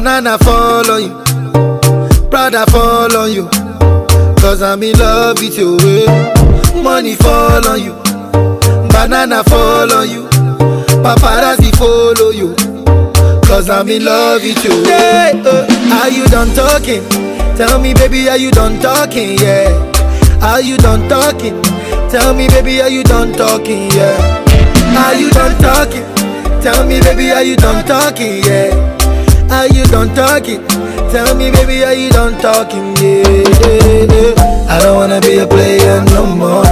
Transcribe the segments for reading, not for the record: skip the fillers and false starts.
banana fall on you, Prada fall on you, cause I'm in love with you. Money fall on you, banana fall on you, paparazzi follow you, cause I'm in love with you. Yeah, are you done talking? Tell me baby, are you done talking? Yeah, are you done talking? Tell me baby, are you done talking? Yeah, are you done talking? Tell me baby, are you done talking? Yeah, are you done talking? Tell me baby, are you done talking? Yeah, I don't wanna be a player no more.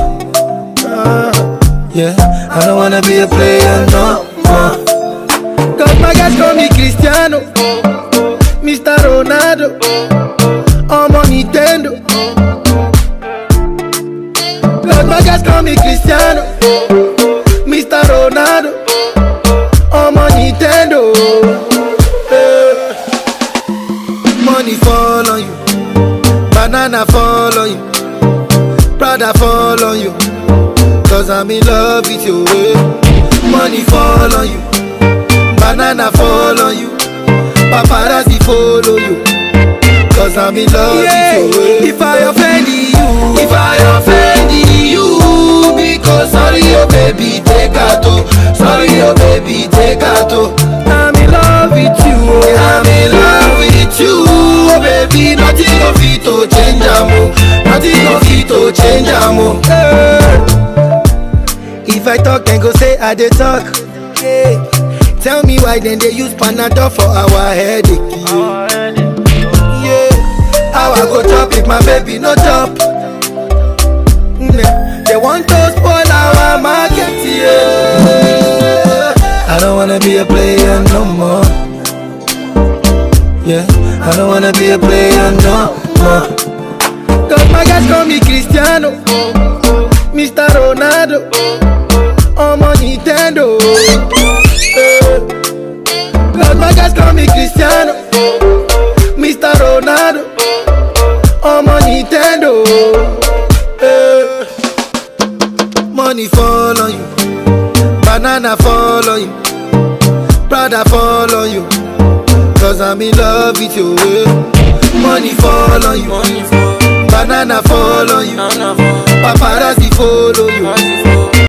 Yeah, I don't wanna be a player no more. Cause my guys call me Cristiano, Mr. Ronaldo, I'm on Nintendo. Cause my guys call me Cristiano, Mr. Ronaldo, I'm on Nintendo. Money fall on you, banana fall on you, Prada fall on you, cause I'm in love with you. Money fall on you, banana fall on you, paparazzi follow you, cause I'm in love with you. If I offend you, if I offend you, because sorry oh baby take out, sorry oh baby take out. I'm in love with you, I'm in love with you, oh baby. Nothing of it to change amo, nothing of it to change amo. If I talk then go say I dey talk. Yeah. Tell me why then they use Panadol for our headache. Yeah, how I go chop if my baby no chop? They want to spoil our market. Yeah, I don't wanna be a player no more. Yeah, I don't wanna be a player no more. Cause my guys call me Cristiano, Mr. Ronaldo, I'm on Nintendo. Cause my guys call me Cristiano, Mr. Ronaldo, I'm on Nintendo. Money fall on you, banana fall on you, Prada fall on you, cause I'm in love with you. Money fall on you, banana fall on you, paparazzi follow you,